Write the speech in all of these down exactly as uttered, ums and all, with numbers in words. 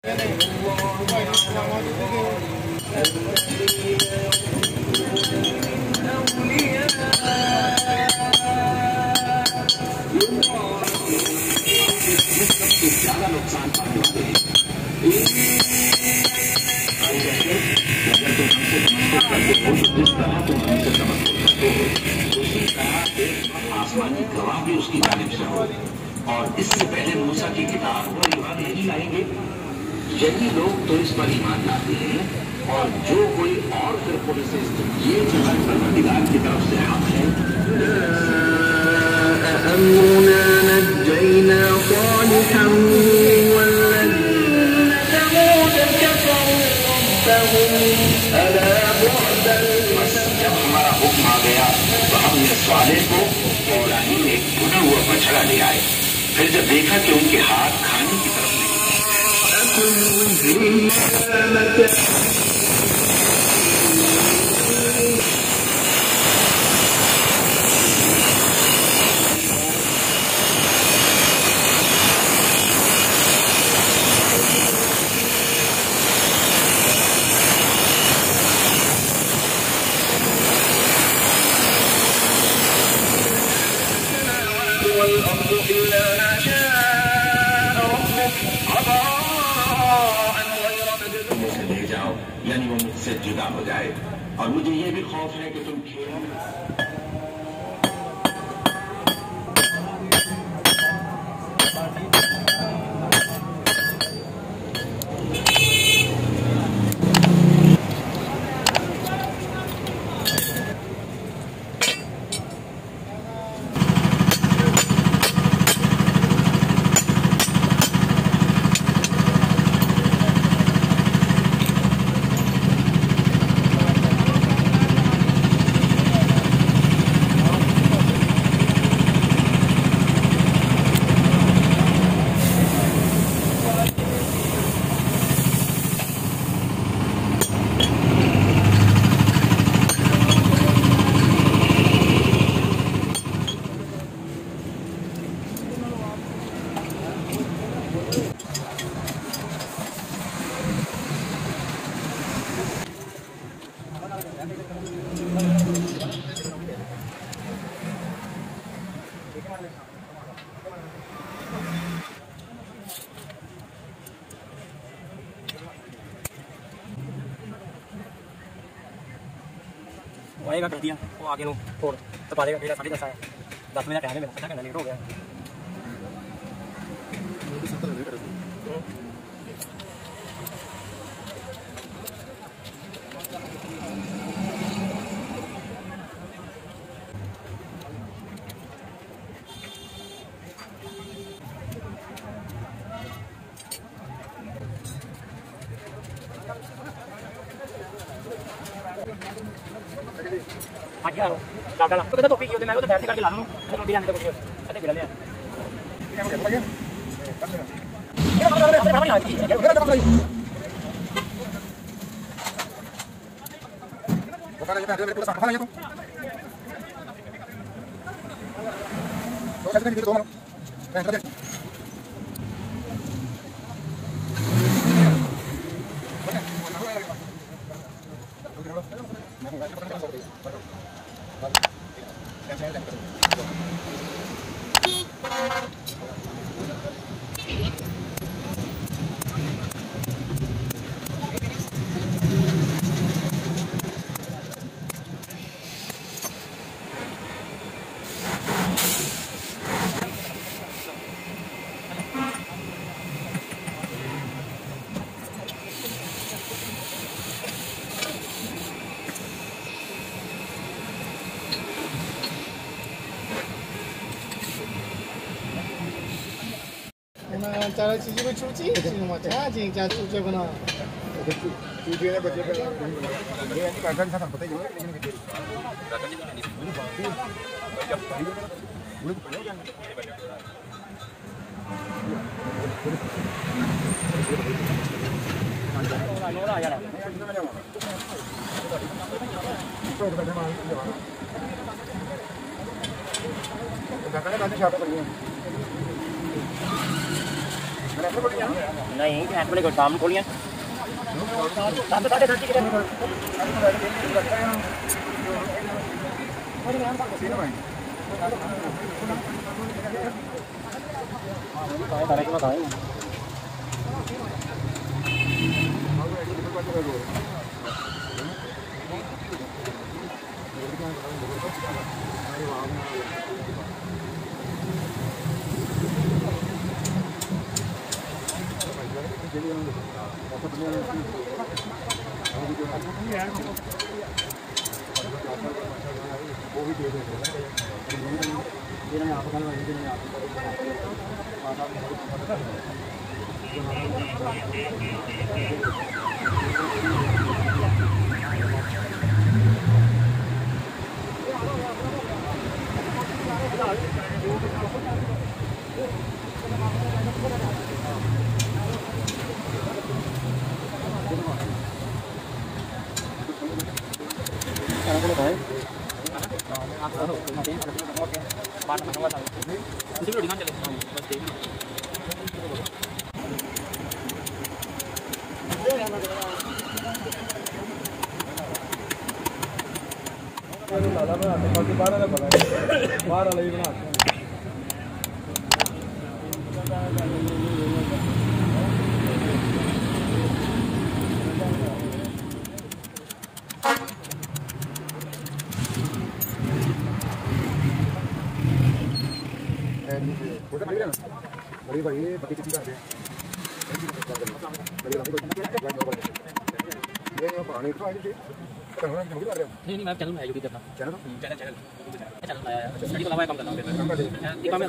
ज्यादा नुकसान पाने वाले हैं। अगर तुम हमसे नमस्ते करते हो तो जिस तरह तुम हमसे नमस्ते करते हो उसी तरह एक आसमानी गवाह भी उसकी जानिब से हो। और इससे पहले मूसा की किताब और ईमान नहीं लाएंगे। यही लोग तो इस पर ईमान लाते हैं और जो कोई और फिरकों से ये जगह परवरदिगार की तरफ से हक है। أمرنا نجينا صالحا والذين ثمود كفروا ربهم ألا بعدا जब हमारा हुक्म आ गया तो हमने सालेह को पौरानी में एक भुना हुआ बछड़ा ले आए। फिर जब देखा कि उनके हाथ खाने की तरफ والأرض إلا ما شاء ربك عطاء غير مجدود मुझसे ले जाओ, यानी वो मुझसे जुदा हो जाए। और मुझे ये भी खौफ है कि तुम खेलों में आएगा कह दिया वो आगे लो छोड़ तो पा देगा। मेरा साढ़े दस आया, दस मिनट है मेरा, आधा घंटा लेट हो गया। आज यार डाल तो कहता टोपी क्यों मैं तो बैठ के करके ला लूं तो टोपी जाने तो कुछ कहते बिड़ा ले ये मतलब अरे भाई आज की वो कर ये मेरे पूरा साफ है ये तो तो कैसे नहीं दो मैं कर cara cuci pun cuci, cuci macam aja, jangan cuci benar. Cuci ni baca baca. Dia ni kadang kadang betul juga ini kecil. Kadang ni di sini bagus. Baca tadi boleh boleh yang baca. Nora Nora ya. Itu dah dah mana? Dah kan dah siapa lagi? नहीं ऐसे वाले को शाम खोलियां सात साढ़े सात के तारीख में बताएं बाहर वाला ही बना बड़ी बड़ी बड़ी कितनी कर ये पानी तो आई थी नहीं नहीं मैं चैनल में यूट्यूब करना चैनल चैनल चैनल चैनल में स्टडी को लगा काम करना हूं ये काम है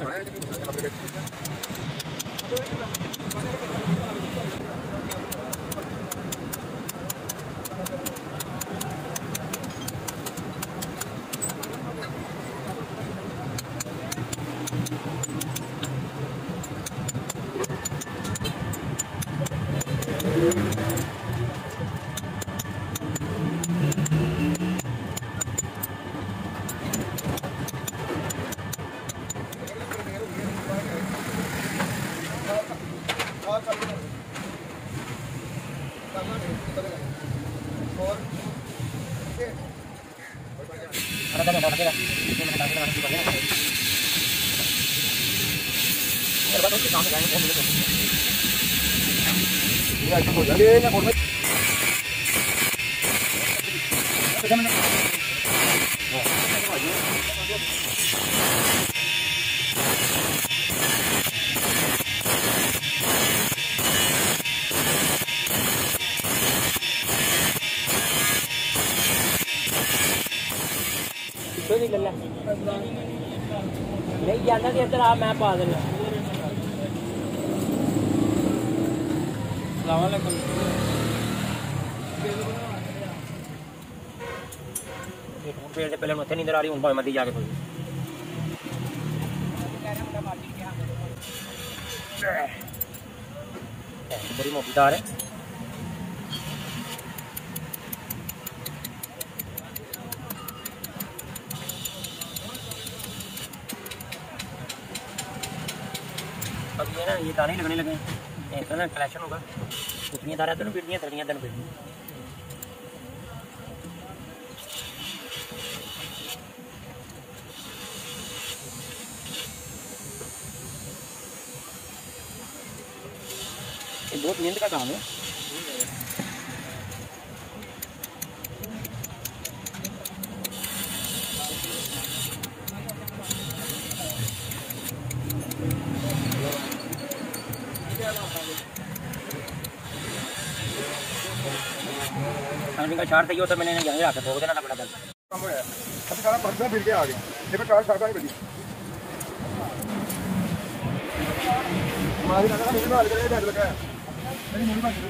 नहीं जाना कि इधर आ मैं पा देना सलामुअलैकुम पेड़ से पहले मथे नींदर आ रही हूँ भाई मत जाके कोई बड़ी मोटी तार है अब ये ना ये तारे ही लगने लगे ऐसा ना कलेक्शन होगा कितनी तारें तेन पीड़ियाँ तड़ियाँ तेन पीड़ियाँ ये बहुत मेहनत का काम है का चार चाहिए तो मैंने यहीं आके ठोक देना था बड़ा दल अब सारा पर्दा फिर के आ गया देखो चार साटा नहीं बजी हमारी नाना नहीं मार के बैठ लगा मेरी मुड़ी मार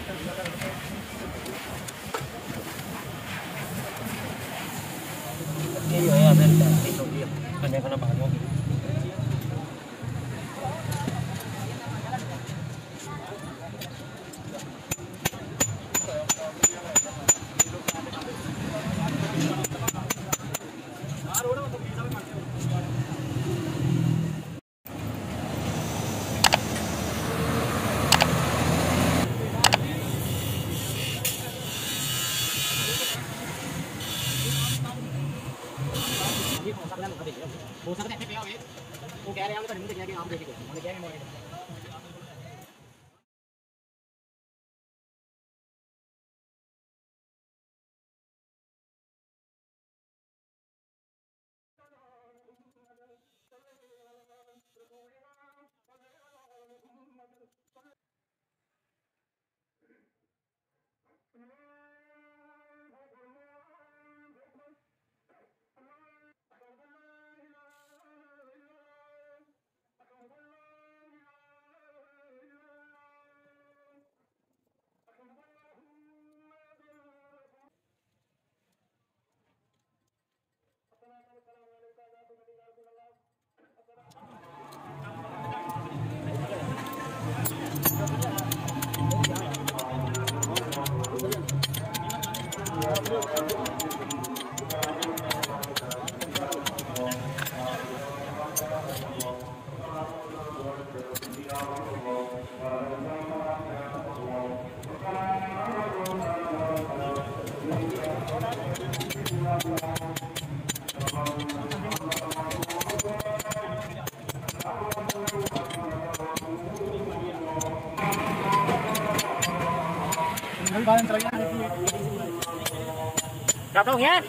ये है अबे तो ये करने का ना बात होगी अपना मौका दीजिए हो सकता है ऐसे पे आओगे वो कह रहे हैं हमने तो नहीं किया कि आप देखिए हमने क्या है मोबाइल Đọc đâu nghe?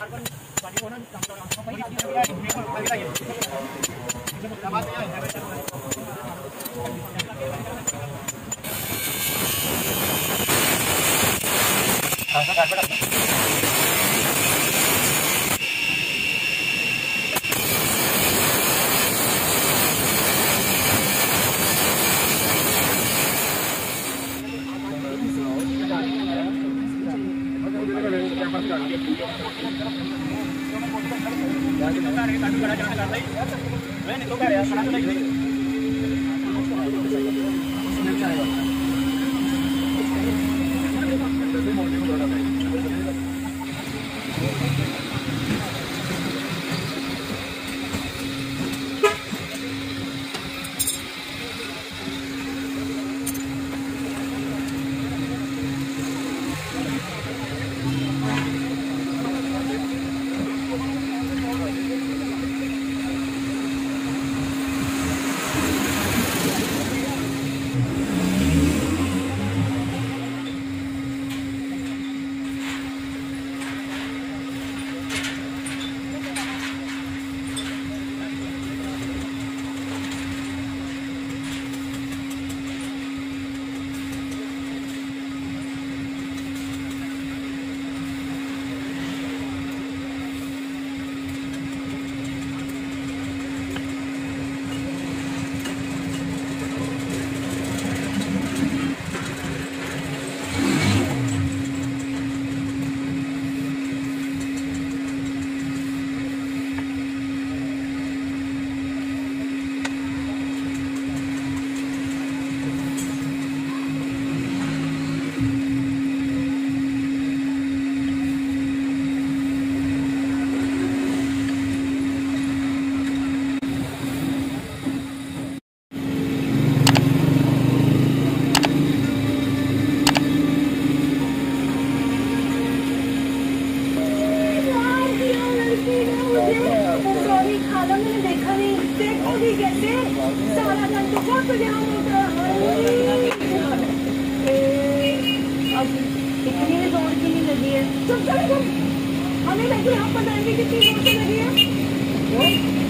हमें लगी आप बताएंगे कितनी लगी है।